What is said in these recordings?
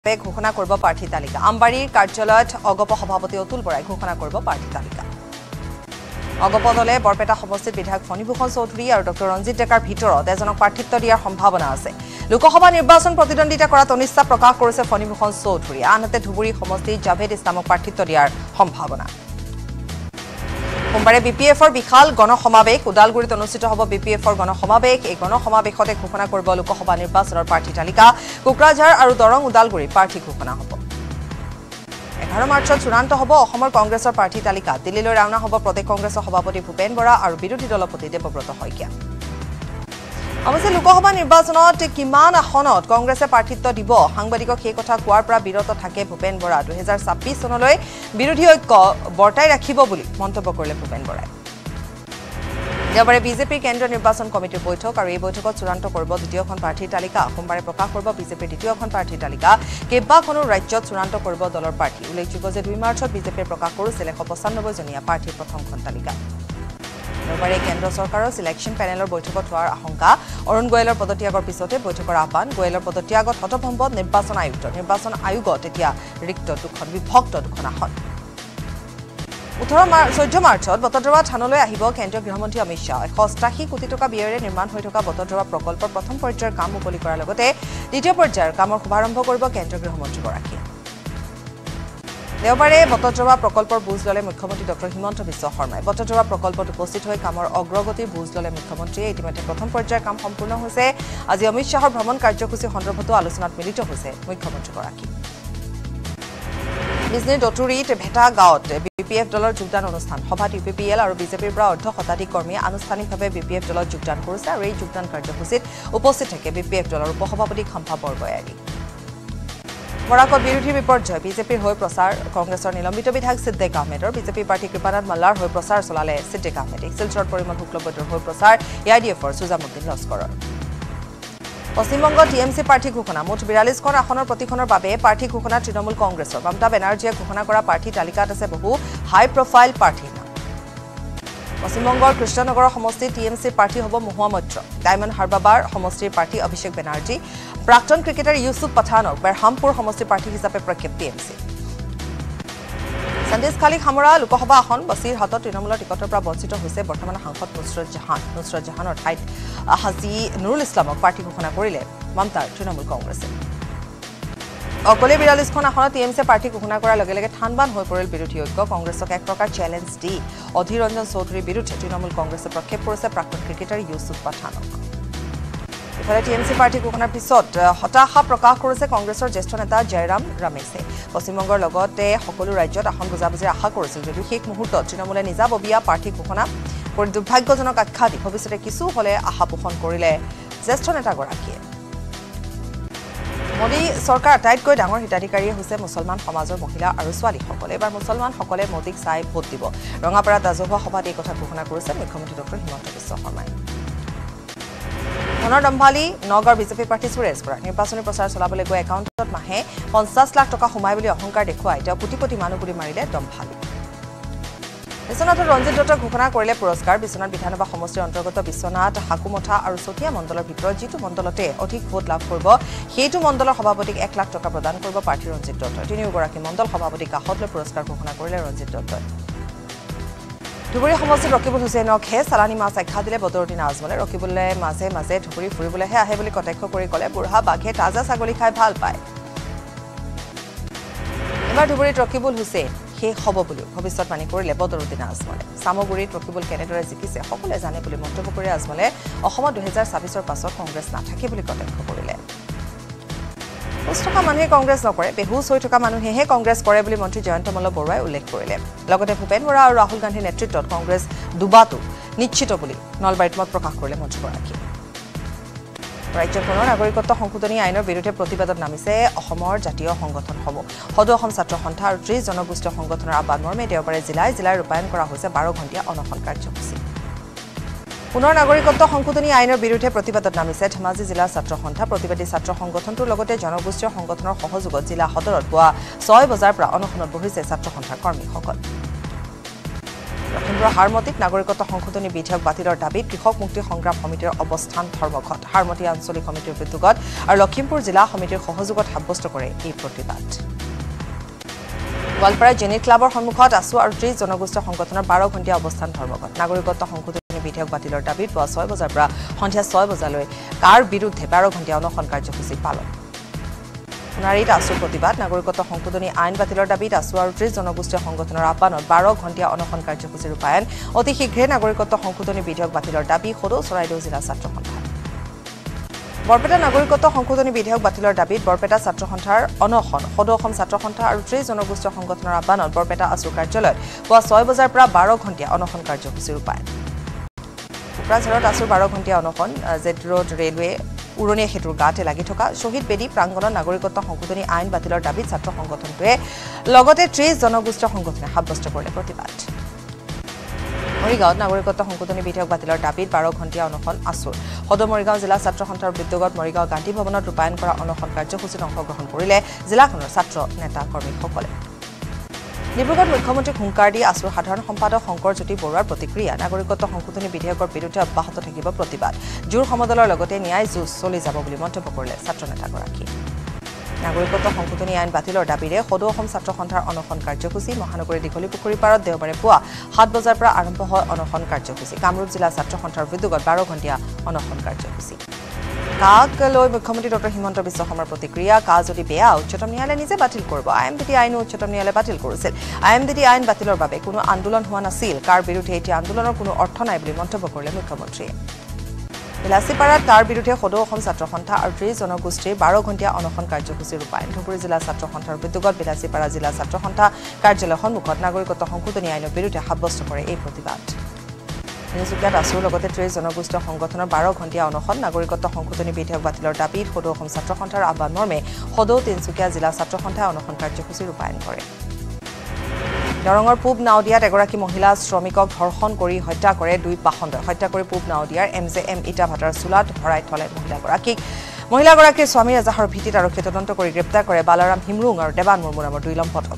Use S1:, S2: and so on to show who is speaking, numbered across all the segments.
S1: ঘোষণা কৰিব প্ৰাৰ্থী তালিকা আমবাৰীৰ কাৰ্যালয়ত অগপ সভাপতি অতুল বৰাই ঘোষণা কৰিব প্ৰাৰ্থী তালিকা অগপ দলে বৰপেটা সমষ্টিত বিধায়ক ফণীভূষণ চৌধুৰী আৰু ডক্টৰ ৰঞ্জিত ডেকাৰ ভিতৰত এজনক প্ৰাৰ্থিত্ব দিয়াৰ সম্ভাৱনা আছে লোকসভা নিৰ্বাচন প্ৰতিদ্বন্দ্বিতা কৰাত অনিচ্ছা প্ৰকাশ কৰিছে ফণীভূষণ চৌধুৰী আনহাতে ধুবুৰী সমষ্টিত জাভেদ ইছলামক প্ৰাৰ্থিত্ব দিয়াৰ সম্ভাৱনা সোমবাৰে BPFৰ বিশাল গণসমাবেশ উদালগুৰিত অনুষ্ঠিত হ'ব BPFৰ গণসমাবেশ এই গণসমাবেশতে ঘোষণা কৰিব লোকসভা নিৰ্বাচনৰ প্ৰাৰ্থী তালিকা কোকৰাঝাৰ আৰু দৰং উদালগুৰি প্ৰাৰ্থী ঘোষণা হ'ব 11 মাৰ্চত চূড়ান্ত হ'ব অসমৰ কংগ্ৰেছৰ প্ৰাৰ্থী তালিকা দিল্লীলৈ ৰাওনা হ'ব প্ৰদেশ কংগ্ৰেছৰ সভাপতি ভূপেন বৰা আৰু বিৰোধী দলপতি দেৱব্ৰত শইকীয়া অৱশ্যে লোকসভা নিৰ্বাচনত কিমান আসনত কংগ্ৰেছে প্ৰাৰ্থিত্ব দিব সাংবাদিকক সেই কথা কোৱাৰ পৰা বিৰত থাকে ভূপেন বৰা 2026 চনলৈ বিৰোধী ঐক্য বৰ্তাই ৰাখিব বুলি মন্তব্য কৰিলে ভূপেন বৰাই দেওবাৰে বিজেপিৰ কেন্দ্ৰীয় নিৰ্বাচন কমিটিৰ বৈঠক আৰু এই বৈঠকত চূড়ান্ত কৰিব দ্বিতীয়খন প্ৰাৰ্থীৰ তালিকা সোমবাৰে প্ৰকাশ কৰিব বিজেপিৰ দ্বিতীয়খন প্ৰাৰ্থীৰ তালিকা কেইবাখনো ৰাজ্যত চূড়ান্ত কৰিব দলৰ প্ৰাৰ্থী উল্লেখযোগ্য যে 2 মাৰ্চত বিজেপিয়ে প্ৰকাশ কৰিছিল 195 জনীয়া প্ৰাৰ্থীৰ প্ৰথমখন তালিকা দেওবাৰে কেন্দ্ৰ চৰকাৰৰ সিলেকশ্যন পেনেলৰ বৈঠকত হোৱাৰ আশংকা অৰুণ গোয়েলৰ পদত্যাগৰ পিছতে বৈঠকৰ আহ্বান গোয়েলৰ পদত্যাগত হতভম্ব নিৰ্বাচন আয়োগত এতিয়া ৰিক্ত বিভক্ত দুখন আসন 14 মাৰ্চত বটদ্ৰৱা থানলৈ আহিব কেন্দ্ৰীয় গৃহমন্ত্ৰী অমিত শ্বাহ 188 কোটি টকা ব্যয়েৰে নিৰ্মাণ হৈ থকা বটদ্ৰৱা প্ৰকল্পৰ প্ৰথম পৰ্যায়ৰ কাম মুকলি কৰাৰ লগতে দ্বিতীয় পৰ্যায়ৰ কামৰ শুভাৰম্ভ কৰিব কেন্দ্ৰীয় গৃহমন্ত্ৰীগৰাকীয়ে দেওবাৰে বটদ্ৰৱা প্ৰকল্পৰ বুজ ললে মুখ্যমন্ত্ৰী ডক্টৰ হিমন্ত বিশ্ব শৰ্মাই বটদ্ৰৱা প্ৰকল্পত উপস্থিত হৈ কামৰ অগ্ৰগতিৰ বুজ ললে মুখ্যমন্ত্ৰীয়ে ইতিমধ্যে প্ৰথম পৰ্যায়ৰ কাম সম্পূৰ্ণ হৈছে আজি অমিত শ্বাহৰ ভ্ৰমণ কাৰ্যসূচী সন্দৰ্ভতো আলোচনাত মিলিত হৈছে মুখ্যমন্ত্ৰীগৰাকী বিজনীৰ দতুৰীত ভেটা গাঁৱত BPF দলৰ যোগদান অনুষ্ঠান সভাত UPPL আৰু বিজেপিৰ পৰা অৰ্ধ শতাধিক কৰ্মীয়ে আনুষ্ঠানিকভাৱে BPF দলত যোগদান কৰিছে আৰু এই যোগদান কাৰ্যসূচীত উপস্থিত থাকে BPF দলৰ উপসভাপতি খম্পা বৰগয়াৰী বৰাকত বিৰোধী বিপৰ্যয় বিজেপিৰ হৈ প্ৰচাৰ কংগ্ৰেছৰ নিলম্বিত বিধায়ক সিদ্দিক আহমেদৰ বিজেপি প্ৰাৰ্থী কৃপানাথ মাল্লাৰ হৈ প্ৰচাৰ চলালে সিদ্দিক আহমেদে শিলচৰত পৰিমল শুক্লবৈদ্যৰ হৈ প্ৰচাৰ AIDFৰ সুজামুদ্দিন লস্কৰৰ পশ্চিমবংগ TMC প্ৰাৰ্থী ঘোষণা মুঠ 42খন আসনৰ প্ৰতিখনৰ বাবে প্ৰাৰ্থী ঘোষণা তৃণমূল কংগ্ৰেছৰ মমতা বেনাৰ্জীয়ে ঘোষণা কৰা প্ৰাৰ্থী তালিকাত আছে বহু হাই প্ৰফাইল প্ৰাৰ্থী পশ্চিমবংগৰ কৃষ্ণনগৰ সমষ্টি TMC প্ৰাৰ্থী হ'ব মহুৱা মৈত্ৰ ডায়মণ্ড হাৰ্বাৰ সমষ্টিৰ প্ৰাৰ্থী অভিষেক বেনাৰ্জী প্ৰাক্তন ক্ৰিকেটাৰ ইউসুফ পঠানক বেৰহামপুৰ সমষ্টিৰ প্ৰাৰ্থী হিচাপে প্ৰক্ষেপ TMC সন্দেশ খালি খামৰা লোকসভা আসন বছিৰ হাতত তৃণমূলৰ টিকটৰ পৰা বঞ্চিত হৈছে বৰ্তমান সাংসদ নুছৰত জাহানৰ ঠাইত হাজি নুৰুল ইছলামক প্ৰাৰ্থী ঘোষণা কৰিলে মমতাৰ তৃণমূল কংগ্ৰেছে অকলে 42খন আসনত TMC প্ৰাৰ্থী ঘোষণা কৰাৰ লগে লগে ঠানবান হৈ পৰিল বিৰোধী ঐক্য কংগ্ৰেছক এক প্ৰকাৰ চ্যালেঞ্জ দি অধীৰ ৰঞ্জন চৌধুৰীৰ বিৰুদ্ধে তৃণমূল কংগ্ৰেছে প্ৰক্ষেপ কৰিছে প্ৰাক্তন ক্ৰিকেটাৰ ইউসুফ পঠানক ইফালে TMC প্ৰাৰ্থী ঘোষণাৰ পিছত হতাশা প্ৰকাশ কৰিছে কংগ্ৰেছৰ জ্যেষ্ঠ নেতা জয়ৰাম ৰমেশে পশ্চিমবংগৰ লগতে সকলো ৰাজ্যত আসন বুজাবুজিৰ আশা কৰিছিল যদিও শেষ মুহূৰ্তত তৃণমূলে নিজাববীয়া প্ৰাৰ্থী ঘোষণা কৰি দুৰ্ভাগ্যজনক আখ্যা দি ভৱিষ্যতে কিছু হলে আশা পোষণ কৰিলে জ্যেষ্ঠ নেতাগৰাকীয়ে মোদী চৰকাৰ আটাইতকৈ ডাঙৰ হিতাধিকাৰীয়ে হৈছে মুছলমান সমাজৰ মহিলা আৰু ছোৱালীসকলে এবাৰ মুছলমানসকলে মোদীক চাই ভোট দিব ৰঙাপাৰাত ৰাজহুৱা সভাত এই কথা ঘোষণা কৰিছে মুখ্যমন্ত্ৰী ডক্টৰ হিমন্ত বিশ্ব শৰ্মাই ধনৰ দম্ভালী নগৰ বিজেপি প্ৰাৰ্থী সুৰেশ বৰা নিৰ্বাচনী প্ৰচাৰ চলাবলৈ গৈ একাউণ্টত মাহে 50 লাখ টকা সোমাই বুলি অহংকাৰ দেখুৱাই তেওঁ কোটি কোটি মানুহ বুলি মাৰিলে দম্ভালী বিশ্বনাথৰ ৰঞ্জিত দত্তক ঘোষণা কৰিলে পুৰস্কাৰ বিশ্বনাথ বিধানসভা সমষ্টিৰ অন্তৰ্গত বিশ্বনাথ হাকুমঠা আৰু চতিয়া মণ্ডলৰ ভিতৰত যিটো মণ্ডলতে অধিক ভোট লাভ কৰিব সেইটো মণ্ডলৰ সভাপতিক 1 লাখ টকা প্ৰদান কৰিব প্ৰাৰ্থী ৰঞ্জিত দত্তই তিনিওগৰাকী মণ্ডল সভাপতিক কাষত লৈ পুৰস্কাৰ ঘোষণা কৰিলে ৰঞ্জিত দত্তই ধুবুৰী সমষ্টিত ৰকিবুল হুছেইনক চালানী মাছ আখ্যা দিলে বদৰুদ্দিন আজমলে ৰকিবুলে মাজে মাজে ধুবুৰী ফুৰিবলৈহে আহে বুলি কটাক্ষ কৰি ক'লে বুঢ়া বাঘে তাজা ছাগলী খাই ভাল পায় এবাৰ ধুবুৰীত ৰকিবুল হুছেইন শেষ হ'ব বুলি ভৱিষ্যতবাণী কৰিলে বদৰুদ্দিন আজমলে সামগুৰিত ৰকিবুল কেনেদৰে জিকিছে সকলোৱে জানে বুলি মন্তব্য কৰি আজমলে অসমত 2026ৰ পাছত কংগ্ৰেছ নাথাকে বুলি কটাক্ষ কৰিলে সুস্থ থকা মানুহে কংগ্ৰেছ নকৰে বেহুচ হৈ থকা মানুহেহে কংগ্ৰেছ কৰে বুলি মন্ত্ৰী জয়ন্ত মল্ল বৰুৱাই উল্লেখ কৰিলে লগতে ভূপেন বৰা আৰু ৰাহুল গান্ধীৰ নেতৃত্বত কংগ্ৰেছ দুবাটো নিশ্চিত বুলি নলবাৰীত মত প্ৰকাশ কৰিলে মন্ত্ৰীগৰাকীয়ে ৰাজ্যখনৰ নাগৰিকত্ব সংশোধনী আইনৰ বিৰুদ্ধে প্ৰতিবাদত নামিছে অসমৰ জাতীয় সংগঠনসমূহ সদৌ অসম ছাত্ৰ সন্থা আৰু 30 জনগোষ্ঠীয় সংগঠনৰ আহ্বান মৰ্মে দেওবাৰে জিলাই ৰূপায়ণ কৰা হৈছে 12 ঘণ্টীয়া অনশন কাৰ্যসূচী পুনৰ নাগৰিকত্ব সংশোধনী আইনৰ বিৰুদ্ধে প্ৰতিবাদত নামিছে ধেমাজি জিলা ছাত্ৰ সন্থা প্ৰতিবাদী ছাত্ৰ সংগঠনটোৰ লগতে জনগোষ্ঠীয় সংগঠনৰ সহযোগত জিলা সদৰত পুৱা 6 বজাৰ পৰা অনশনত বহিছে ছাত্ৰ সন্থাৰ কৰ্মীসকল লখিমপুৰৰ হাৰমতিত নাগৰিকত্ব সংশোধনী বিধেয়ক বাতিলৰ দাবীত কৃষক মুক্তি সংগ্ৰাম সমিতিৰ অৱস্থান ধৰ্মঘট হাৰমতি আঞ্চলিক সমিতিৰ উদ্যোগত আৰু লখিমপুৰ জিলা সমিতিৰ সহযোগত সাব্যস্ত কৰে এই প্ৰতিবাদ গোৱালপাৰা জেনেট ক্লাবৰ সন্মুখত আছু আৰু 30 জনগোষ্ঠীয় সংগঠনৰ 12 ঘণ্টীয়া অৱস্থান ধৰ্মঘট নাগৰিকত্ব সংশোধনী বিধেয়ক বাতিলৰ দাবীত পুৱা 6 বজাৰ পৰা সন্ধিয়া 6 বজালৈ কাৰ বিৰুদ্ধে 12 ঘণ্টীয়া অনশন কাৰ্যসূচী পালন সোণাৰীত আছু প্ৰতিবাদ নাগৰিকত্ব সংশোধনী আইন বাতিলৰ দাবীত আছু আৰু 30 জনগোষ্ঠীয় সংগঠনৰ আহ্বানত 12 ঘণ্টীয়া অনশন কাৰ্যসূচী ৰূপায়ণ অতি শীঘ্ৰে নাগৰিকত্ব সংশোধনী বিধেয়ক বাতিলৰ দাবী সদৌ চৰাইদেউ জিলা ছাত্ৰ সন্থা বৰপেটা নাগৰিকত্ব সংশোধনী বিধেয়ক বাতিলৰ দাবীত বৰপেটা ছাত্ৰ সন্থাৰ অনশন সদৌ অসম ছাত্ৰ সন্থা আৰু 30 জনগোষ্ঠীয় সংগঠনৰ আহ্বানত বৰপেটা আছু কাৰ্যালয়ত পুৱা 6 বজাৰ পৰা 12 ঘণ্টীয়া অনশন কাৰ্যসূচী ৰূপায়ণ কোকৰাঝাৰত আছুৰ 12 ঘণ্টীয়া অনশন জেড ৰোড ৰেলৱে উৰণীয়া সেতুৰ গাতে লাগি থকা শহীদ বেদী প্ৰাংগণত নাগৰিকত্ব সংশোধনী আইন বাতিলৰ দাবীত ছাত্ৰ সংগঠনটোৱে লগতে 30 জনগোষ্ঠীয় সংগঠনে সাব্যস্ত কৰিলে প্ৰতিবাদ মৰিগাঁৱত নাগৰিকত্ব সংশোধনী বিধেয়ক বাতিলৰ দাবীত 12 ঘণ্টীয়া অনশন আছুৰ সদৌ মৰিগাঁও জিলা ছাত্ৰ সন্থাৰ উদ্যোগত মৰিগাঁও গান্ধী ভৱনত ৰূপায়ণ কৰা অনশন কাৰ্যসূচীত অংশগ্ৰহণ কৰিলে জিলাখনৰ ছাত্ৰ নেতা কৰ্মীসকলে ডিব্ৰুগড়ত মুখ্যমন্ত্ৰীক হুংকাৰ দি আছুৰ সাধাৰণ সম্পাদক শংকৰ জ্যোতি বৰুৱাৰ প্ৰতিক্ৰিয়া নাগৰিকত্ব সংশোধনী বিধেয়কৰ বিৰুদ্ধে অব্যাহত থাকিব প্ৰতিবাদ জোৰ সমদলৰ লগতে ন্যায় যুঁজ চলি যাব বুলি মন্তব্য কৰিলে ছাত্ৰ নেতাগৰাকী নাগৰিকত্ব সংশোধনী আইন বাতিলৰ দাবীৰে সদৌ অসম ছাত্ৰ সন্থাৰ অনশন কাৰ্যসূচী মহানগৰী দীঘলী পুখুৰী পাৰত দেওবাৰে পুৱা 7 বজাৰ পৰা আৰম্ভ হয় অনশন কাৰ্যসূচী কামৰূপ জিলা ছাত্ৰ সন্থাৰ উদ্যোগত 12 ঘণ্টীয়া অনশন কাৰ্যসূচী কাক লৈ মুখ্যমন্ত্ৰী ডক্টৰ হিমন্ত বিশ্ব শৰ্মাৰ প্ৰতিক্ৰিয়া কা যদি বেয়া উচ্চতম ন্যায়ালয়ে নিজে বাতিল কৰিব আইএমডিটি আইনো উচ্চতম ন্যায়ালয়ে বাতিল কৰিছিল আইএমডিটি আইন বাতিলৰ বাবে কোনো আন্দোলন হোৱা নাছিল কাৰ বিৰুদ্ধে এতিয়া আন্দোলনৰ কোনো অৰ্থ নাই বুলি মন্তব্য কৰিলে মুখ্যমন্ত্ৰীয়ে বিলাসীপাৰাত কাৰ বিৰুদ্ধে সদৌ অসম ছাত্ৰ সন্থা আৰু 30 জনগোষ্ঠীৰ 12 ঘণ্টীয়া অনশন কাৰ্যসূচী ৰূপায়ণ ধুবুৰী জিলা ছাত্ৰ সন্থাৰ উদ্যোগত বিলাসীপাৰা জিলা ছাত্ৰ সন্থা কাৰ্যালয়ৰ সন্মুখত নাগৰিকত্ব সংশোধনী আইনৰ বিৰুদ্ধে সাব্যস্ত কৰে এই প্ৰতিবাদ তিনিচুকীয়াত আছুৰ লগতে 30 জনগোষ্ঠীয় সংগঠনৰ 12 ঘণ্টীয়া অনশন নাগৰিকত্ব সংশোধনী বিধেয়ক বাতিলৰ দাবীত সদৌ অসম ছাত্ৰ সন্থাৰ আহ্বান মৰ্মে সদৌ তিনিচুকীয়া জিলা ছাত্ৰ সন্থাই অনশন কাৰ্যসূচী ৰূপায়ণ কৰে দৰঙৰ পূব নাওদিয়াত এগৰাকী মহিলা শ্ৰমিকক ধৰ্ষণ কৰি হত্যা কৰে দুই পাখণ্ডই হত্যা কৰি পূব নাওদিয়াৰ MJM ইটা ভাটাৰ চুলাত ভৰাই থলে মহিলাগৰাকীৰ স্বামীৰ এজাহাৰৰ ভিত্তিত আৰক্ষীয়ে তদন্ত কৰি গ্ৰেপ্তাৰ কৰে বালাৰাম হিমৰুং আৰু দেৱান মুৰ্মু নামৰ দুই লম্পটক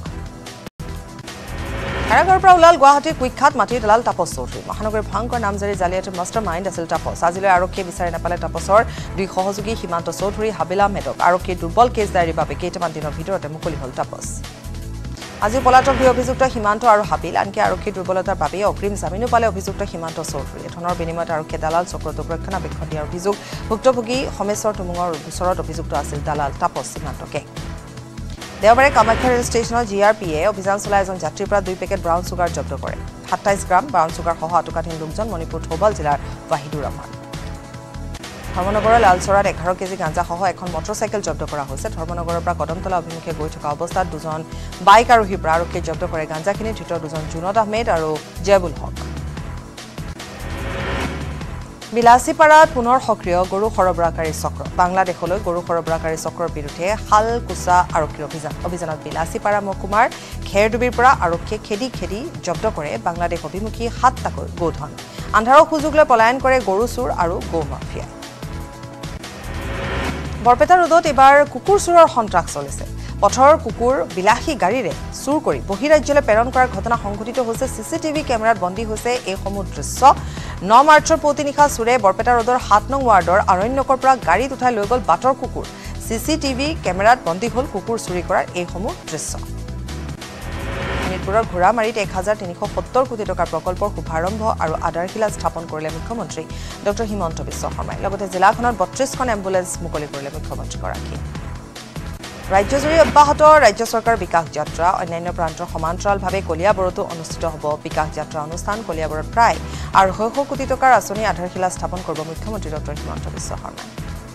S1: কাৰাগাৰৰ পৰা ওলাল গুৱাহাটীৰ কুখ্যাত মাটিৰ দলাল তাপস চৌধুৰী মহানগৰীৰ ভয়ংকৰ নামজাৰি জালিয়াতিৰ মাষ্টাৰ মাইণ্ড আছিল তাপস আজিলৈ আৰক্ষীয়ে বিচাৰি নাপালে তাপসৰ দুই সহযোগী সীমান্ত চৌধুৰী হাবিলা মেদক আৰক্ষীৰ দুৰ্বল কেছ ডায়েৰীৰ বাবে কেইটামান দিনৰ ভিতৰতে মুকলি হ'ল তাপস আজি পলাতক দুই অভিযুক্ত সীমান্ত আৰু হাবিল আনকি আৰক্ষীৰ দুৰ্বলতাৰ বাবে অগ্ৰিম জামিনো পালে অভিযুক্ত সীমান্ত চৌধুৰী ধনৰ বিনিময়ত আৰক্ষীয়ে দালাল চক্ৰটোক ৰক্ষণাবেক্ষণ দিয়াৰ অভিযোগ ভুক্তভোগী সমেশ্বৰ টুমুঙৰ গোচৰত অভিযুক্ত আছিল দালাল তাপস সীমান্তকে দেওবাৰে কামাখ্যা ৰেল ষ্টেচনত GRPয়ে অভিযান চলাই এজন যাত্ৰীৰ পৰা 2 পেকেট ব্ৰাউন চুগাৰ জব্দ কৰে 27 গ্ৰাম ব্ৰাউন চুগাৰ সহ আটকাধীন লোকজন মণিপুৰ থৌবাল জিলাৰ ৱাহিদুৰ ৰহমান ধৰ্মনগৰৰ লালচৰাত 11 কেজি গাঞ্জা সহ এখন মটৰচাইকেল জব্দ কৰা হৈছে ধৰ্মনগৰৰ পৰা কদমতলা অভিমুখে গৈ থকা অৱস্থাত দুজন বাইক আৰোহীৰ পৰা আৰক্ষীয়ে জব্দ কৰে গাঞ্জাখিনিৰ ভিতৰত দুজন জুনত আহমেদ আৰু জেবুল হক বিলাসীপাৰাত পুনৰ সক্ৰিয় গৰু সৰবৰাহকাৰী চক্ৰ বাংলাদেশলৈ গৰু সৰবৰাহকাৰী চক্ৰৰ বিৰুদ্ধে হালকুচা আৰক্ষীৰ অভিযানত বিলাসীপাৰা মহকুমাৰ খেৰডুবিৰ পৰা আৰক্ষীয়ে খেদি জব্দ কৰে বাংলাদেশ অভিমুখী 7টাকৈ গোধন আন্ধাৰৰ সুযোগ লৈ পলায়ন কৰে গৰু চুৰ আৰু গো মাফিয়া বৰপেটা ৰোডত এবাৰ কুকুৰ চুৰৰ সন্ত্ৰাস চলিছে পথৰ কুকুৰ বিলাসী গাড়ীৰে চুৰ কৰি বহিৰাজ্যলৈ প্ৰেৰণ কৰাৰ ঘটনা সংঘটিত হৈছে CCTV কেমেৰাত বন্দী হৈছে এই সমূহ দৃশ্য 9 মাৰ্চৰ পুৱতি চুৰে বৰপেটা ৰোডৰ 7 নং ৱাৰ্ডৰ আৰণ্যকৰ পৰা গাড়ীত উঠাই লৈ গ'ল বাটৰ কুকুৰ CCTV কেমেৰাত বন্দী হ'ল কুকুৰ চুৰি কৰাৰ এই সমূহ দৃশ্য শোণিতপুৰৰ ঘোঁৰামাৰীত 1370 কোটি টকাৰ প্ৰকল্পৰ শুভাৰম্ভ আৰু আধাৰশিলা স্থাপন কৰিলে মুখ্যমন্ত্ৰী ডক্টৰ হিমন্ত বিশ্ব শৰ্মাই লগতে জিলাখনত 32খন এম্বুলেন্স মুকলি কৰিলে মুখ্যমন্ত্ৰীগৰাকীয়ে ৰাজ্যজুৰি অব্যাহত ৰাজ্য চৰকাৰ বিকাশ যাত্ৰা অন্যান্য প্ৰান্তৰ সমান্তৰালভাৱে কলিয়াবৰতো অনুষ্ঠিত হ'ব বিকাশ যাত্ৰা অনুষ্ঠান কলিয়াবৰত প্ৰায় 200 কোটি টকাৰ আঁচনি আধাৰশিলা স্থাপন কৰিব মুখ্যমন্ত্ৰী ডক্টৰ হিমন্ত বিশ্ব শৰ্মাই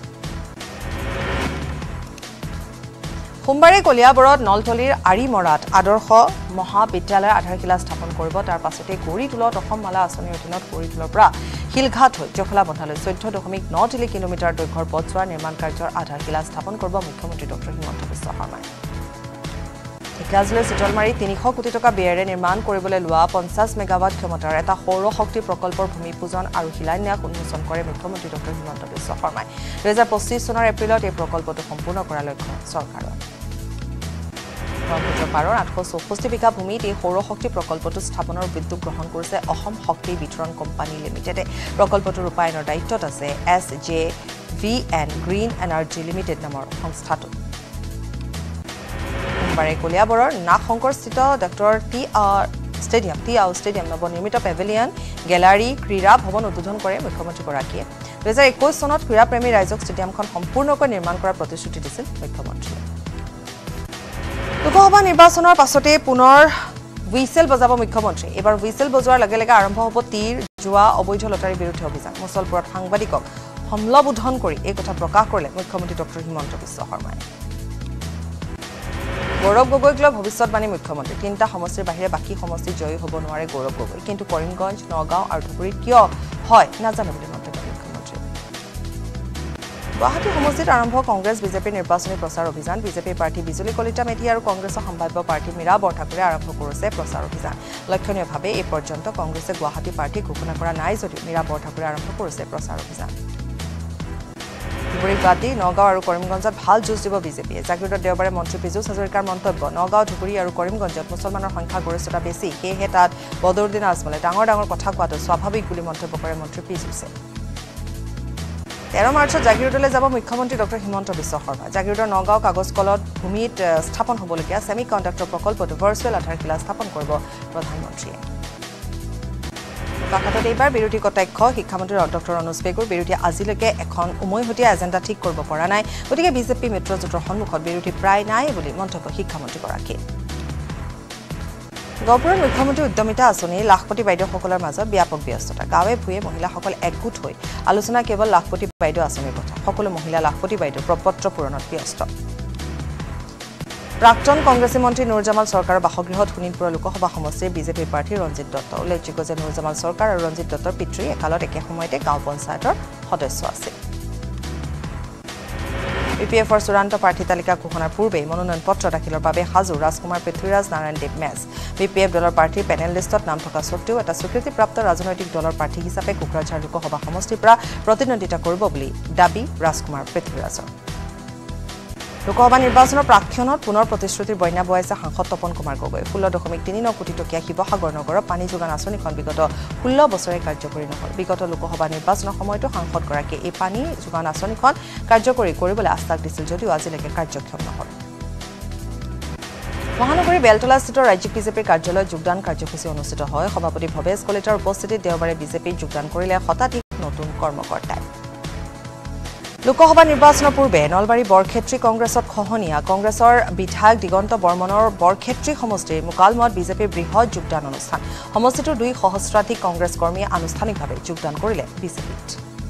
S1: সোমবাৰে কলিয়াবৰত নলতলিৰ আৰিমৰাত আদৰ্শ মহাবিদ্যালয় আধাৰশিলা স্থাপন কৰিব তাৰ পাছতে গৌৰীটোলত অসম মালা আঁচনিৰ অধীনত গৌৰীটোলৰ পৰা শিলঘাট হৈ জখলা বন্ধালৈ 14.93 কিলোমিটাৰ দৈৰ্ঘ্যৰ পথছোৱাৰ নিৰ্মাণ কাৰ্যৰ আধাৰশিলা স্থাপন কৰিব মুখ্যমন্ত্ৰী ডক্টৰ হিমন্ত বিশ্ব শৰ্মাই ঢেকিয়াজুলিৰ চিতলমাৰীত 300 কোটি টকা ব্যয়েৰে নিৰ্মাণ কৰিবলৈ লোৱা 50 মেগাৱাট ক্ষমতাৰ এটা সৌৰ শক্তি প্ৰকল্পৰ ভূমি পূজন আৰু শিলান্যাস উন্মোচন কৰে মুখ্যমন্ত্ৰী ডক্টৰ হিমন্ত বিশ্ব শৰ্মাই 2025 চনৰ এপ্ৰিলত এই প্ৰকল্পটো সম্পূৰ্ণ কৰাৰ লক্ষ্য চৰকাৰৰ ব্ৰহ্মপুত্ৰ নদীৰ পাৰৰ 864 বিঘা ভূমিত এই সৌৰশক্তি প্ৰকল্পটো স্থাপনৰ উদ্যোগ গ্ৰহণ কৰিছে অসম শক্তি বিতৰণ কোম্পানী লিমিটেডে প্ৰকল্পটো ৰূপায়ণৰ দায়িত্বত আছে SJVN গ্ৰীণ এনাৰ্জি লিমিটেড নামৰ সংস্থাটো সোমবাৰে কলিয়াবৰৰ নাগশংকৰস্থিত ডক্টৰ টি.আৰ. নৱনিৰ্মিত পেভিলিয়ন গেলাৰী ক্ৰীড়া ভৱন উদ্বোধন কৰে মুখ্যমন্ত্ৰীগৰাকীয়ে 2021 চনত ক্ৰীড়াপ্ৰেমী ৰাইজক ষ্টেডিয়ামখন সম্পূৰ্ণকৈ নিৰ্মাণ কৰাৰ প্ৰতিশ্ৰুতি দিছিল মুখ্যমন্ত্ৰীয়ে লোকসভা নিৰ্বাচনৰ পাছতে পুনৰ হুইসেল বজাব মুখ্যমন্ত্ৰী এবাৰ হুইসেল বজোৱাৰ লগে লগে আৰম্ভ হ'ব তীৰ জোৱা অবৈধ লটাৰী বিৰুদ্ধে অভিযান মুছলপুৰত সাংবাদিকক সমলবোধন কৰি এই কথা প্ৰকাশ কৰিলে মুখ্যমন্ত্ৰী ডক্টৰ হিমন্ত বিশ্ব শৰ্মাই গৌৰৱ গগৈক লৈ ভৱিষ্যতবাণী মুখ্যমন্ত্ৰী 3টা সমষ্টিৰ বাহিৰে বাকী সমষ্টি জয়ী হ'ব নোৱাৰে গৌৰৱ গগৈ কিন্তু কৰিমগঞ্জ নগাঁও আৰু ধুবুৰীত কিয় হয় নাজানো বুলি মন্তব্য মুখ্যমন্ত্ৰী গুৱাহাটী সমষ্টিত আৰম্ভ কংগ্ৰেছ বিজেপিৰ নিৰ্বাচনী প্ৰচাৰ অভিযান বিজেপিৰ প্ৰাৰ্থী বিজুলী কলিতা মেধি আৰু কংগ্ৰেছৰ সম্ভাৱ্য প্ৰাৰ্থী মীৰা বৰঠাকুৰে আৰম্ভ কৰিছে প্ৰচাৰ অভিযান লক্ষণীয়ভাৱে এই পৰ্যন্ত কংগ্ৰেছে গুৱাহাটী প্ৰাৰ্থী ঘোষণা কৰা নাই যদিও মীৰা বৰঠাকুৰে আৰম্ভ কৰিছে প্ৰচাৰ অভিযান ধুবুৰীক বাদ দি নগাঁও আৰু কৰিমগঞ্জত ভাল যুঁজ দিব বিজেপিয়ে জাগিৰোডত দেওবাৰে মন্ত্ৰী পীযুষ হাজৰিকাৰ মন্তব্য নগাঁও ধুবুৰী আৰু কৰিমগঞ্জত মুছলমানৰ সংখ্যা গৰিষ্ঠতা বেছি সেয়েহে তাত বদৰুদ্দিন আজমলে ডাঙৰ কথা কোৱাটো স্বাভাৱিক বুলি মন্তব্য কৰে মন্ত্ৰী পীযুষে 13 মাৰ্চত জাগিৰোডলৈ যাব মুখ্যমন্ত্ৰী ডক্টৰ হিমন্ত বিশ্ব শৰ্মা জাগিৰোডৰ নগাঁও কাগজ কলত ভূমিত স্থাপন হ'বলগীয়া ছেমি কণ্ডাক্টৰ প্ৰকল্পটো ভাৰ্চুৱেল আধাৰশিলা স্থাপন কৰিব প্ৰধানমন্ত্ৰীয়ে কাকতত এইবাৰ বিৰোধী কটাক্ষ শিক্ষামন্ত্ৰী ডক্টৰ অনুজ পেগুৰ বিৰোধী আজিলৈকে এখন উমৈহতীয়া এজেণ্ডা ঠিক কৰিব পৰা নাই গতিকে বিজেপি মিত্ৰজোঁটৰ সন্মুখত বিৰোধী প্ৰায় নাই বুলি মন্তব্য শিক্ষামন্ত্ৰীগৰাকীয়ে গহপুৰৰ মুখ্যমন্ত্ৰী উদ্যমিতা আঁচনি লাখপতি বাইদেউসকলৰ মাজত ব্যাপক ব্যস্ততা গাঁৱে ভূঞে মহিলাসকল একগোট হৈ আলোচনা কেৱল লাখপতি বাইদেউ আঁচনিৰ কথা সকলো মহিলা লাখপতি বাইদেউ প্ৰপত্ৰ পূৰণত ব্যস্ত প্ৰাক্তন কংগ্ৰেছী মন্ত্ৰী নুৰজামাল চৰকাৰৰ বাসগৃহত শোণিতপুৰ লোকসভা সমষ্টিৰ বিজেপিৰ প্ৰাৰ্থী ৰঞ্জিত দত্ত উল্লেখযোগ্য যে নুৰজামাল চৰকাৰ আৰু ৰঞ্জিত দত্তৰ পিতৃ একালত একে সময়তে গাঁও পঞ্চায়তৰ সদস্য আছিল BPFৰ চূড়ান্ত প্ৰাৰ্থী তালিকা ঘোষণাৰ পূৰ্বে মনোনয়ন পত্ৰ দাখিলৰ বাবে সাজু ৰাজকুমাৰ পৃথ্বীৰাজ নাৰায়ণ দেৱ মেছ BPF দলৰ প্ৰাৰ্থীৰ পেনেল লিষ্টত নাম থকা স্বত্তেও এটা স্বীকৃতিপ্ৰাপ্ত ৰাজনৈতিক দলৰ প্ৰাৰ্থী হিচাপে কোকৰাঝাৰ লোকসভা সমষ্টিৰ পৰা প্ৰতিদ্বন্দ্বিতা কৰিব বুলি দাবী ৰাজকুমাৰ পৃথ্বীৰাজৰ লোকসভা নিৰ্বাচনৰ প্ৰাক্ষণত পুনৰ প্ৰতিশ্ৰুতিৰ বন্যা বয়াইছে সাংসদ তপন কুমাৰ গগৈ 16.39 কোটি টকীয়া শিৱসাগৰ নগৰৰ পানী যোগান আঁচনিখন বিগত 16 বছৰে কাৰ্যকৰী নহল বিগত লোকসভা নিৰ্বাচনৰ সময়তো সাংসদগৰাকীয়ে এই পানী যোগান আঁচনিখন কাৰ্যকৰী কৰিবলৈ আশ্বাস দিছিল যদিও আজিলৈকে কাৰ্যক্ষম নহল মহানগৰী বেলতলাস্থিত ৰাজ্যিক বিজেপিৰ কাৰ্যালয়ত যোগদান কাৰ্যসূচী অনুষ্ঠিত হয় সভাপতি ভৱেশ কলিতাৰ উপস্থিতিত দেওবাৰে বিজেপিত যোগদান কৰিলে শতাধিক নতুন কৰ্মকৰ্তাই লোকসভা নিৰ্বাচনৰ পূৰ্বে নলবাৰী বৰক্ষেত্ৰী কংগ্ৰেছত খহনীয়া কংগ্ৰেছৰ বিধায়ক দিগন্ত বৰ্মনৰ বৰক্ষেত্ৰী সমষ্টিৰ মুকালমত বিজেপিৰ বৃহৎ যোগদান অনুষ্ঠান সমষ্টিটোৰ 2 সহস্ৰাধিক কংগ্ৰেছ কৰ্মীয়ে আনুষ্ঠানিকভাৱে যোগদান কৰিলে বিজেপিত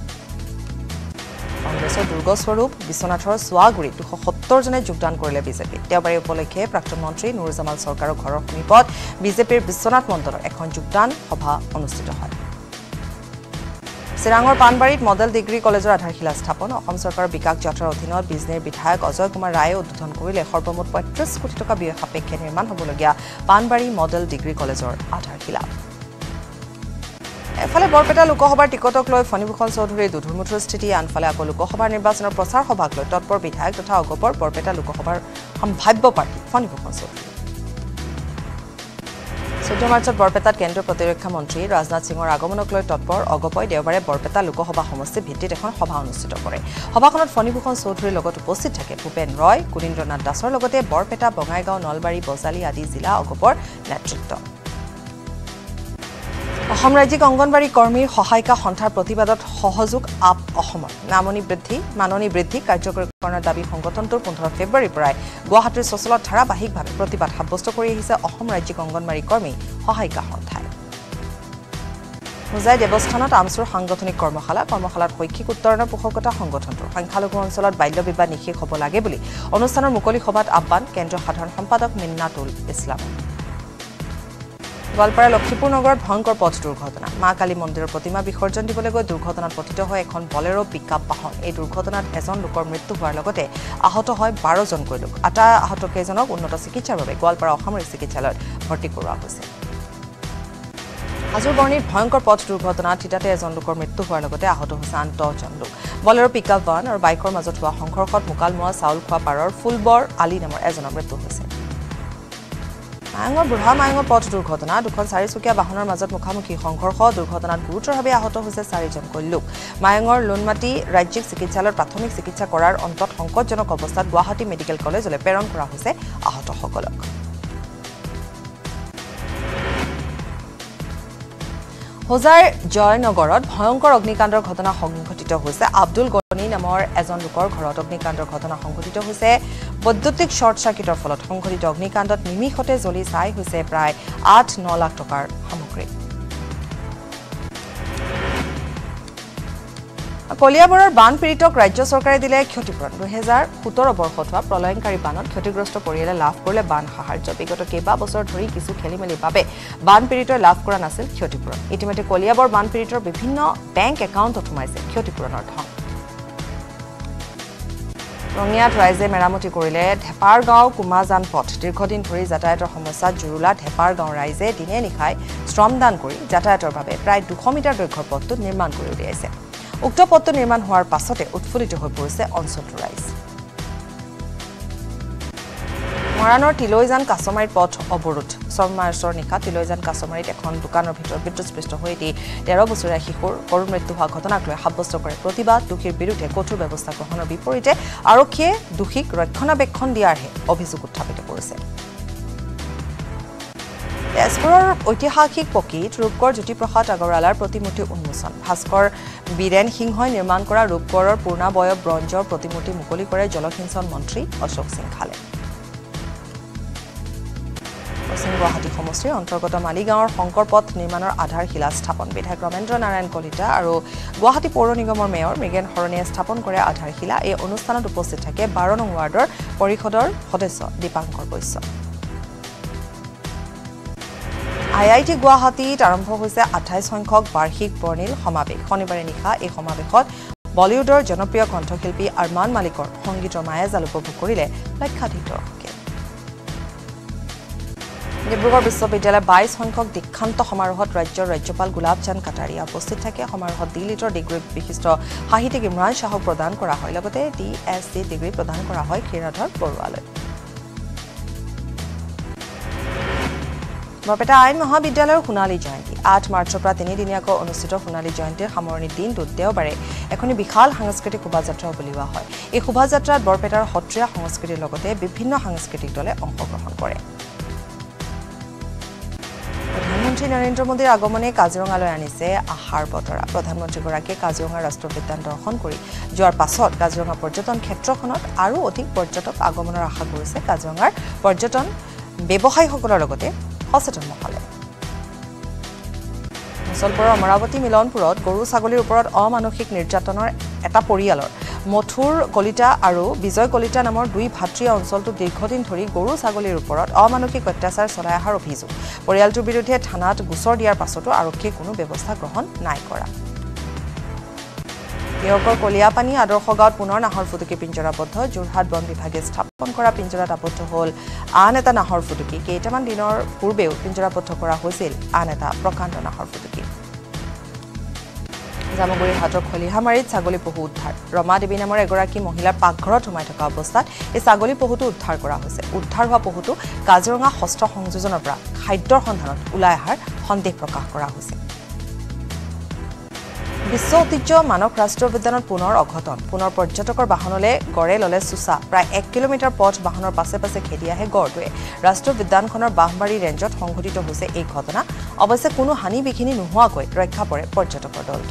S1: কংগ্ৰেছৰ দুৰ্গস্বৰূপ বিশ্বনাথৰ সোৱাগুৰিত 270 জনে যোগদান কৰিলে বিজেপিত দেওবাৰে উপলক্ষে প্ৰাক্তন মন্ত্ৰী নুৰজামাল চৰকাৰৰ ঘৰৰ সমীপত বিজেপিৰ বিশ্বনাথ মণ্ডলৰ এখন যোগদান সভা অনুষ্ঠিত হয় চিৰাঙৰ পানবাৰীত মডেল ডিগ্ৰী কলেজৰ আধাৰশিলা স্থাপন অসম চৰকাৰৰ বিকাশ যাত্ৰাৰ অধীনত বিজনেৰ বিধায়ক অজয় কুমাৰ ৰায়ে উদ্বোধন কৰিলে সৰ্বমুঠ 35 কোটি টকা ব্যয় সাপেক্ষে নিৰ্মাণ হ'বলগীয়া পানবাৰী মডেল ডিগ্ৰী কলেজৰ আধাৰশিলা এফালে বৰপেটা লোকসভাৰ টিকটক লৈ ফণীভূষণ চৌধুৰীৰ দুধুৰমুঠুৰ স্থিতি আনফালে আকৌ লোকসভা নিৰ্বাচনৰ প্ৰচাৰ সভাক লৈ তৎপৰ বিধায়ক তথা অগপৰ বৰপেটা লোকসভাৰ সম্ভাৱ্য প্ৰাৰ্থী ফণীভূষণ চৌধুৰী 14 মাৰ্চত বৰপেটাত কেন্দ্ৰীয় প্ৰতিৰক্ষা মন্ত্ৰী ৰাজনাথ সিঙৰ আগমনক লৈ তৎপৰ অগপই দেওবাৰে বৰপেটা লোকসভা সমষ্টিৰ ভিত্তিত এখন সভা অনুষ্ঠিত কৰে সভাখনত ফণীভূষণ চৌধুৰীৰ লগত উপস্থিত থাকে ভূপেন ৰয় কুলীন্দ্ৰনাথ দাসৰ লগতে বৰপেটা বঙাইগাঁও নলবাৰী বজালী আদি জিলা অগপৰ নেতৃত্ব অসম ৰাজ্যিক অংগনবাড়ী কৰ্মীৰ সহায়িকা সন্থাৰ প্ৰতিবাদত সহযোগ আপ অসমৰ মাননি বৃদ্ধি কাৰ্যকৰীকৰণৰ দাবী সংগঠনটোৰ 15 ফেব্ৰুৱাৰীৰ পৰাই গুৱাহাটীৰ চচলত ধাৰাবাহিকভাৱে প্ৰতিবাদ সাব্যস্ত কৰি আহিছে অসম ৰাজ্যিক অংগনবাড়ী কৰ্মী সহায়িকা সন্থাই হোজাই দেৱস্থানত আমচুৰ সাংগঠনিক কৰ্মশালাত শৈক্ষিক উত্তৰণৰ পোষকতা সংগঠনটোৰ সংখ্যালঘু অঞ্চলত বাল্য বিবাহ নিষেধ হ'ব লাগে বুলি অনুষ্ঠানৰ মুকলি সভাত আহ্বান কেন্দ্ৰীয় সাধাৰণ সম্পাদক মিন্নাতুল ইছলাম গোৱালপাৰা লক্ষীপুৰ নগৰত ভয়ংকৰ পথ দুৰ্ঘটনা মা কালী মন্দিৰৰ প্ৰতিমা বিসৰ্জন দিবলৈ গৈ দুৰ্ঘটনাত পতিত হয় এখন বলেৰো পিকআপ বাহন এই দুৰ্ঘটনাত এজন লোকৰ মৃত্যু হোৱাৰ লগতে আহত হয় 12 জনকৈ লোক আহত কেইজনক উন্নত চিকিৎসাৰ বাবে গোৱালপাৰা অসামৰিক চিকিৎসালয়ত ভৰ্তি কৰোৱা হৈছে হাজোৰ বৰ্ণিত ভয়ংকৰ পথ দুৰ্ঘটনাত থিতাতে এজন লোকৰ মৃত্যু হোৱাৰ লগতে আহত হৈছে আন 10 জন লোক বলেৰো পিকআপ ভান আৰু বাইকৰ মাজত হোৱা সংঘৰ্ষত মুকালমোৱা চাউল খোৱা পাৰৰ ফুলবৰ আলী নামৰ এজনৰ মৃত্যু হৈছে মায়ঙৰ বুঢ়া মায়ঙৰ পথ দুৰ্ঘটনা দুখন চাৰিচকীয়া বাহনৰ মাজত মুখামুখি সংঘৰ্ষ দুৰ্ঘটনাত গুৰুতৰভাৱে আহত হৈছে 4জন লোক মায়ঙৰ লোনমাটি ৰাজ্যিক চিকিৎসালয়ত প্ৰাথমিক চিকিৎসা কৰাৰ অন্তত সংকটজনক অৱস্থাত গুৱাহাটী মেডিকেল কলেজলৈ প্ৰেৰণ কৰা হৈছে আহতসকলক হোজাৰ জয়নগৰত ভয়ংকৰ অগ্নিকাণ্ডৰ ঘটনা সংঘটিত হৈছে আব্দুল গনি নামৰ এজন লোকৰ ঘৰত অগ্নিকাণ্ডৰ ঘটনা সংঘটিত হৈছে বৈদ্যুতিক শৰ্ট সাৰ্কিটৰ ফলত সংঘটিত অগ্নিকাণ্ডত নিমিষতে জ্বলি ছাই হৈছে প্ৰায় 8-9 লাখ টকাৰ সামগ্ৰী কলিয়াবৰৰ বান পীড়িতক ৰাজ্য চৰকাৰে দিলে ক্ষতিপূৰণ 2017 বৰ্ষত হোৱা প্ৰলয়ংকাৰী বানত ক্ষতিগ্ৰস্ত পৰিয়ালে লাভ কৰিলে বান সাহায্য বিগত কেইবা বছৰ ধৰি কিছু খেলিমেলিৰ বাবে বান পীড়িতই লাভ কৰা নাছিল ক্ষতিপূৰণ ইতিমধ্যে কলিয়াবৰ বান পীড়িতৰ বিভিন্ন বেংক একাউণ্টত সোমাইছে ক্ষতিপূৰণৰ ধন ৰঙিয়াত ৰাইজে মেৰামতি কৰিলে ঢেপাৰগাঁও কুমাজান পথ দীৰ্ঘদিন ধৰি যাতায়াতৰ সমস্যাত জুৰুলা ঢেপাৰগাঁও ৰাইজে দিনে নিশাই শ্ৰমদান কৰি যাতায়াতৰ বাবে প্ৰায় 200 মিটাৰ দৈৰ্ঘ্যৰ পথটো নিৰ্মাণ কৰি উলিয়াইছে উক্ত পথটো নিৰ্মাণ হোৱাৰ পাছতে উৎফুল্লিত হৈ পৰিছে অঞ্চলটোৰ ৰাইজ মৰাণৰ তিলৈজান কাছমাৰীত পথ অৱৰোধ শৰ্মাৰ নিশা তিলৈজান কাছমাৰীত এখন দোকানৰ ভিতৰত বিদ্যুৎস্পৃষ্ট হৈ এটি 13 বছৰীয়া শিশুৰ কৰুণ মৃত্যু হোৱা ঘটনাক লৈ সাব্যস্ত কৰে প্ৰতিবাদ দোষীৰ বিৰুদ্ধে কঠোৰ ব্যৱস্থা গ্ৰহণৰ বিপৰীতে আৰক্ষীয়ে দোষীক ৰক্ষণাবেক্ষণ দিয়াৰহে অভিযোগ উত্থাপিত কৰিছে তেজপুৰৰ ঐতিহাসিক পকীত ৰূপকৰ জ্যোতিপ্ৰসাদ আগৰৱালাৰ প্ৰতিমূৰ্তি উন্মোচন ভাস্কৰ বীৰেন সিংহই নিৰ্মাণ কৰা ৰূপকৰৰ পূৰ্ণাবয়ব ব্ৰঞ্জৰ প্ৰতিমূৰ্তি মুকলি কৰে জলসিঞ্চন মন্ত্ৰী অশোক সিংহালে পশ্চিম গুৱাহাটী সমষ্টিৰ অন্তৰ্গত মালিগাঁৱৰ শংকৰপথ নিৰ্মাণৰ আধাৰশিলা স্থাপন বিধায়ক ৰমেন্দ্ৰ নাৰায়ণ কলিতা আৰু গুৱাহাটী পৌৰ নিগমৰ মেয়ৰ মৃগেন শৰণীয়ে স্থাপন কৰে আধাৰশিলা এই অনুষ্ঠানত উপস্থিত থাকে 12 নং ৱাৰ্ডৰ পৰিষদৰ সদস্য দীপাংকৰ বৈশ্য IIT গুৱাহাটীত আৰম্ভ হৈছে 28 সংখ্যক বাৰ্ষিক বৰ্ণিল সমাৱেশ শনিবাৰে নিশা এই সমাৱেশত বলিউডৰ জনপ্ৰিয় কণ্ঠশিল্পী আৰমান মালিকৰ সংগীতৰ মায়াজাল উপভোগ কৰিলে লক্ষাধিক দৰ্শকে ডিব্ৰুগড় বিশ্ববিদ্যালয়ৰ 22 সংখ্যক দীক্ষান্ত সমাৰোহত ৰাজ্যৰ ৰাজ্যপাল গোলাব চান্দ কাটাৰিয়া উপস্থিত থাকে সমাৰোহত ডিলিটৰ ডিগ্ৰী বিশিষ্ট সাহিত্যিক ইমৰান শাহক প্ৰদান কৰা হয় লগতে DSc ডিগ্ৰী প্ৰদান কৰা হয় ক্ষীৰধৰ বৰুৱালৈ বৰপেটা আইন মহাবিদ্যালয়ৰ সোণালী জয়ন্তী 8 মাৰ্চৰ পৰা 3 দিনীয়াকৈ অনুষ্ঠিত সোণালী জয়ন্তীৰ সামৰণি দিনটোত দেওবাৰে এখনি বিশাল সাংস্কৃতিক শোভাযাত্ৰা উলিওৱা হয় এই শোভাযাত্ৰাত বৰপেটাৰ সত্ৰীয়া সংস্কৃতিৰ লগতে বিভিন্ন সাংস্কৃতিক দলে অংশগ্ৰহণ কৰে প্ৰধানমন্ত্ৰী নৰেন্দ্ৰ মোদীৰ আগমনে কাজিৰঙালৈ আনিছে আহাৰ বতৰা প্ৰধানমন্ত্ৰীগৰাকীয়ে কাজিৰঙা ৰাষ্ট্ৰীয় উদ্যান দৰ্শন কৰি যোৱাৰ পাছত কাজিৰঙা পৰ্যটন ক্ষেত্ৰখনত আৰু অধিক পৰ্যটক আগমনৰ আশা কৰিছে কাজিৰঙাৰ পৰ্যটন ব্যৱসায়ীসকলৰ লগতে সচেতন মহলে মুছলপুৰৰ অমৰাৱতী মিলনপুৰত গৰু ছাগলীৰ ওপৰত অমানসিক নিৰ্যাতনৰ এটা পৰিয়ালৰ মথুৰ কলিতা আৰু বিজয় কলিতা নামৰ দুই ভাতৃয়ে অঞ্চলটো দীৰ্ঘদিন ধৰি গৰু ছাগলীৰ ওপৰত অমানসিক অত্যাচাৰ চলাই অহাৰ অভিযোগ পৰিয়ালটোৰ বিৰুদ্ধে থানাত গোচৰ দিয়াৰ পাছতো আৰক্ষীয়ে কোনো ব্যৱস্থা গ্ৰহণ নাই কৰা দেওকৰ কলিয়াপানী আদৰ্শ গাঁৱত পুনৰ নাহৰ ফুটুকি পিঞ্জৰাবদ্ধ যোৰহাট বন বিভাগে স্থাপন কৰা পিঞ্জৰাত আবদ্ধ হ'ল আন এটা নাহৰ ফুটুকি কেইটামান দিনৰ পূৰ্বেও পিঞ্জৰাবদ্ধ কৰা হৈছিল আন এটা প্ৰকাণ্ড নাহৰ ফুটুকি জামুগুৰিৰ হাটৰ খলিহামাৰীত ছাগলী পহু উদ্ধাৰ ৰমা দেৱী নামৰ এগৰাকী মহিলাৰ পাকঘৰত সোমাই থকা অৱস্থাত এই ছাগলী পহুটো উদ্ধাৰ কৰা হৈছে উদ্ধাৰ হোৱা পহুটো কাজিৰঙা হস্ত সংযোজনৰ পৰা খাদ্যৰ সন্ধানত ওলাই অহাৰ সন্দেহ প্ৰকাশ কৰা হৈছে বিশ্ব ঐতিহ্য মানস ৰাষ্ট্ৰীয় উদ্যানত পুনৰ অঘটন পুনৰ পৰ্যটকৰ বাহনলৈ গড়ে ললে চুচা প্ৰায় 1 কিলোমিটাৰ পথ বাহনৰ পাছে পাছে খেদি আহে গড়টোৱে ৰাষ্ট্ৰীয় উদ্যানখনৰ বাহবাৰী ৰেঞ্জত সংঘটিত হৈছে এই ঘটনা অৱশ্যে কোনো হানি বিঘিনি নোহোৱাকৈ ৰক্ষা পৰে পৰ্যটকৰ দলটো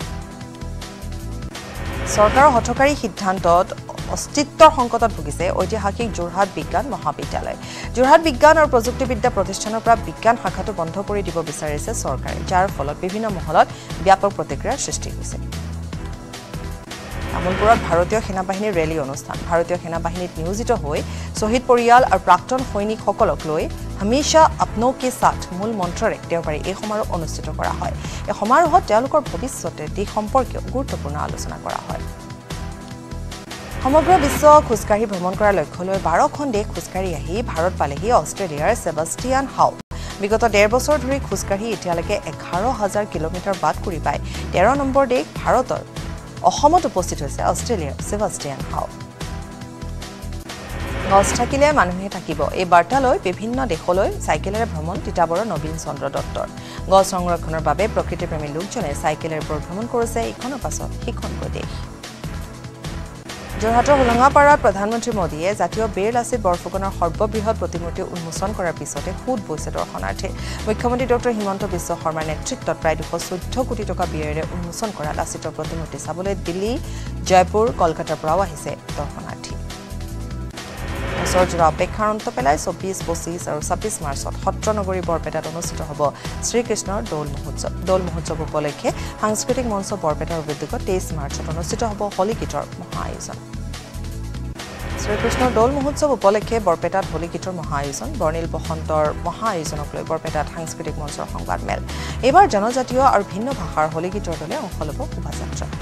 S1: চৰকাৰৰ হঠকাৰী সিদ্ধান্তত অস্তিত্বৰ সংকটত ভুগিছে ঐতিহাসিক যোৰহাট বিজ্ঞান মহাবিদ্যালয় যোৰহাট বিজ্ঞান আৰু প্ৰযুক্তিবিদ্যা প্ৰতিষ্ঠানৰ পৰা বিজ্ঞান শাখাটো বন্ধ কৰি দিব বিচাৰিছে চৰকাৰে যাৰ ফলত বিভিন্ন মহলত ব্যাপক প্ৰতিক্ৰিয়াৰ সৃষ্টি হৈছে তামুলপুৰত ভাৰতীয় সেনাবাহিনীৰ ৰেলী অনুষ্ঠান ভাৰতীয় সেনাবাহিনীত নিয়োজিত হৈ শহীদ পৰিয়াল আৰু প্ৰাক্তন সৈনিকসকলক লৈ হমেশা আপনো কে সাথ মূল মন্ত্ৰৰে দেওবাৰে এই সমাৰোহ অনুষ্ঠিত কৰা হয় এই সমাৰোহত তেওঁলোকৰ ভৱিষ্যতে দিশ সম্পৰ্কীয় গুৰুত্বপূৰ্ণ আলোচনা কৰা হয় সমগ্ৰ বিশ্ব খুজকাঢ়ি ভ্ৰমণ কৰাৰ লক্ষ্য লৈ 12খন দেশ খুজকাঢ়ি আহি ভাৰত পালেহি অষ্ট্ৰেলিয়াৰ সেবাষ্টিয়ান হাউ বিগত 1.5 বছৰ ধৰি খুজকাঢ়ি এতিয়ালৈকে 11,000 কিলোমিটাৰ বাট কৰি পায় 13 নম্বৰ দেশ ভাৰতৰ অসমত উপস্থিত হৈছে অষ্ট্ৰেলিয়াৰ সেবাষ্টিয়ান হাউ গছ থাকিলে মানুহে থাকিব এই বাৰ্তালৈ বিভিন্ন দেশলৈ চাইকেলেৰে ভ্ৰমণ তিতাবৰৰ নবীন চন্দ্ৰ দত্তৰ গছ সংৰক্ষণৰ বাবে প্ৰকৃতিপ্ৰেমী লোকজনে চাইকেলেৰে ভ্ৰমণ কৰিছে ইখনৰ পাছত সিখনকৈ দেশ যোৰহাটৰ হোলঙাপাৰাত প্ৰধানমন্ত্ৰী মোদীয়ে জাতীয় বেৰ লাচিত বৰফুকনৰ সৰ্ববৃহৎ প্ৰতিমূৰ্তি উন্মোচন কৰাৰ পিছতে খুদ বৈছে দৰ্শনাৰ্থী মুখ্যমন্ত্ৰী ডক্টৰ হিমন্ত বিশ্ব শৰ্মাৰ নেতৃত্বত প্ৰায় 214 কোটি টকা ব্যয়েৰে উন্মোচন কৰা লাচিতৰ প্ৰতিমূৰ্তি চাবলৈ দিল্লী জয়পুৰ কলকাতাৰ পৰাও আহিছে দৰ্শনাৰ্থী বছৰজোৰা অপেক্ষাৰ অন্ত পেলাই 24, 25 আৰু 26 মাৰ্চত সত্ৰনগৰী বৰপেটাত অনুষ্ঠিত হ'ব শ্ৰীকৃষ্ণৰ দৌল মহোৎসৱ উপলক্ষে সাংস্কৃতিক মঞ্চ বৰপেটাৰ উদ্যোগত 23 মাৰ্চত অনুষ্ঠিত হ'ব হোলী গীতৰ মহা আয়োজন শ্ৰীকৃষ্ণৰ দৌল মহোৎসৱ উপলক্ষে বৰপেটাত হোলী গীতৰ মহা আয়োজন বৰ্ণিল বসন্তৰ মহা আয়োজনক লৈ বৰপেটাত সাংস্কৃতিক মঞ্চৰ সংবাদমেল এইবাৰ জনজাতীয় আৰু ভিন্ন ভাষাৰ হোলী গীতৰ দলে অংশ ল'ব শোভাযাত্ৰাত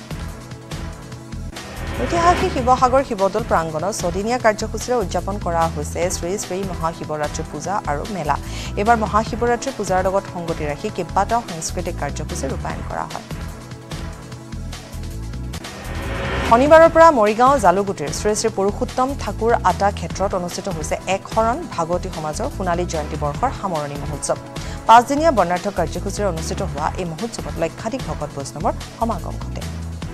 S1: ঐতিহাসিক শিৱসাগৰ শিৱদৌল প্ৰাংগণত ছদিনীয়া কাৰ্যসূচীৰে উদযাপন কৰা হৈছে শ্ৰী শ্ৰী মহাশিৱৰাত্ৰি পূজা আৰু মেলা এইবাৰ মহাশিৱৰাত্ৰি পূজাৰ লগত সংগতি ৰাখি কেইবাটাও সাংস্কৃতিক কাৰ্যসূচী ৰূপায়ণ কৰা হয় শনিবাৰৰ পৰা মৰিগাঁও জালুগুটিৰ শ্ৰী শ্ৰী পুৰুষোত্তম ঠাকুৰ আটা ক্ষেত্ৰত অনুষ্ঠিত হৈছে এক শৰণ ভাগৱতী সমাজৰ সোণালী জয়ন্তী বৰ্ষৰ সামৰণি মহোৎসৱ 5 দিনীয়া বৰ্ণাঢ্য কাৰ্যসূচীৰে অনুষ্ঠিত হোৱা এই মহোৎসৱত লক্ষাধিক ভকত বৈষ্ণৱৰ সমাগম ঘটে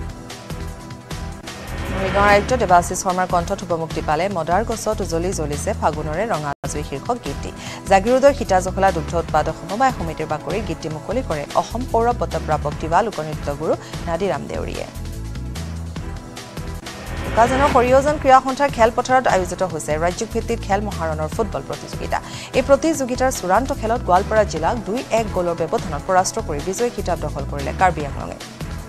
S1: মৰিগাঁৱৰ আয়ুক্ত দেৱাশিষ শৰ্মাৰ কণ্ঠত উপমুক্তি পালে মদাৰ গছত উজলি জ্বলিছে ফাগুনৰে ৰঙা জুই শীৰ্ষক গীতটি জাগিৰোডৰ সীতাজখলা দুগ্ধ উৎপাদক সমবায় সমিতিৰ বাকৰি গীতটি মুকলি কৰে অসম পৌৰ বঁটাপ্ৰাপক দিৱা লোকনৃত্য গুৰু নাদিৰাম দেউৰীয়ে কাজনৰ সৰিয়জন ক্ৰীড়া সন্থাৰ খেলপথাৰত আয়োজিত হৈছে ৰাজ্যিক ভিত্তিত খেল মহাৰণৰ ফুটবল প্ৰতিযোগিতা এই প্ৰতিযোগিতাৰ চূড়ান্ত খেলত গোৱালপাৰা জিলাক 2-1 গলৰ ব্যৱধানত পৰাস্ত কৰি বিজয়ী খিতাপ দখল কৰিলে কাৰ্বি আংলঙে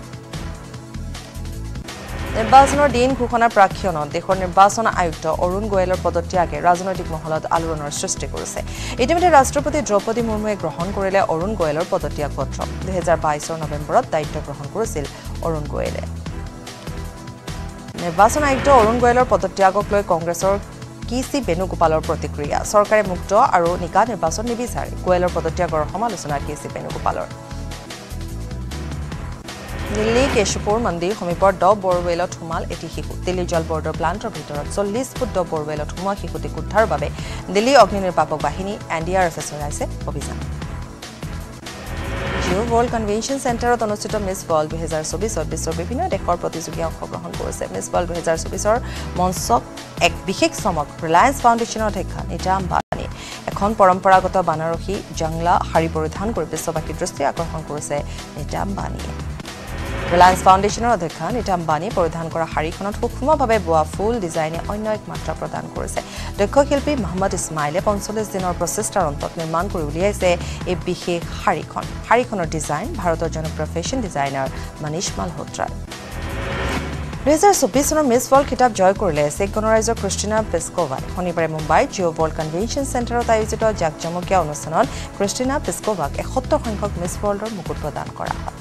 S1: নিৰ্বাচনৰ দিন ঘোষণাৰ প্ৰাক্ষণত দেশৰ নিৰ্বাচন আয়ুক্ত অৰুণ গোয়েলৰ পদত্যাগে ৰাজনৈতিক মহলত আলোড়নৰ সৃষ্টি কৰিছে ইতিমধ্যে ৰাষ্ট্ৰপতি দ্ৰৌপদী মুৰ্মুৱে গ্ৰহণ কৰিলে অৰুণ গোয়েলৰ পদত্যাগ পত্ৰ 2022 নৱেম্বৰত দায়িত্ব গ্ৰহণ কৰিছিল অৰুণ গোয়েলে নিৰ্বাচন আয়ুক্ত অৰুণ গোয়েলৰ পদত্যাগক লৈ কংগ্ৰেছৰ কিসি বেনুগোপালৰ প্ৰতিক্ৰিয়া চৰকাৰে মুক্ত আৰু নিকা নিৰ্বাচন নিবিচাৰে গোয়েলৰ পদত্যাগৰ সমালোচনা কিসি বেনুগোপালৰ দিল্লী কেশপুৰ মন্দিৰ সমীপৰ ড বৰৱেলত সোমাল এটি শিশু দিল্লী জল বৰ্ডৰ প্লান্টৰ ভিতৰত 40 ফুট ড বৰৱেলত সোমোৱা শিশুটিক উদ্ধাৰৰ বাবে দিল্লী অগ্নিনিৰ্বাপক বাহিনী NDRFে চলাইছে অভিযান জিঅ' ৱৰ্ল্ড কনভেনশ্যন চেণ্টাৰত অনুষ্ঠিত মিছ ৱৰ্ল্ড 2024ত বিশ্বৰ বিভিন্ন দেশৰ প্ৰতিযোগী অংশগ্ৰহণ কৰিছে মিছ ৱৰ্ল্ড 2024ৰ মঞ্চক এক বিশেষ চমক ৰিলায়েন্স ফাউণ্ডেশ্যনৰ অধ্যক্ষ নীতা আম্বানী এখন পৰম্পৰাগত বানাৰসী জংলা শাৰী পৰিধান কৰি বিশ্ববাসীৰ দৃষ্টি আকৰ্ষণ কৰিছে নীতা আম্বানীয়ে ৰিলায়েন্স ফাউণ্ডেশ্যনৰ অধ্যক্ষ নীতা আম্বানী পৰিধান কৰা শাৰীখনত সূক্ষ্মভাৱে বোৱা ফুল ডিজাইনে অন্য এক মাত্ৰা প্ৰদান কৰিছে দক্ষ শিল্পী মহম্মদ ইছমাইলে 45 দিনৰ প্ৰচেষ্টাৰ অন্তত নিৰ্মাণ কৰি উলিয়াইছে এই বিশেষ শাৰীখনৰ ডিজাইন ভাৰতৰ জনপ্ৰিয় ফেশ্বন ডিজাইনাৰ মনীষ মালহোত্ৰাৰ 2024 চনৰ মিছ ৱৰ্ল্ড খিতাপ জয় কৰিলে চেক গণৰাজ্যৰ ক্ৰিষ্টিনা পেস্কোভাই শনিবাৰে মুম্বাইত জিঅ' ৱৰ্ল্ড কনভেনশ্যন চেণ্টাৰত আয়োজিত জাকজমকীয়া অনুষ্ঠানত ক্ৰিষ্টিনা পেস্কোভাক 71 সংখ্যক মিছ ৱৰ্ল্ডৰ মুকুট প্ৰদান কৰা হয়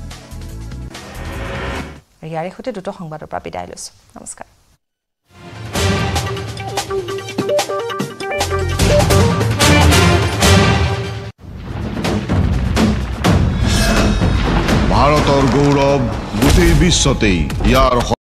S1: ইয়াৰে সৈতে দুটো সংবাদৰ পৰা বিদায় লৈছো নমস্কাৰ
S2: ভাৰতৰ গৌৰৱ গোটেই বিশ্বতেই ইয়াৰ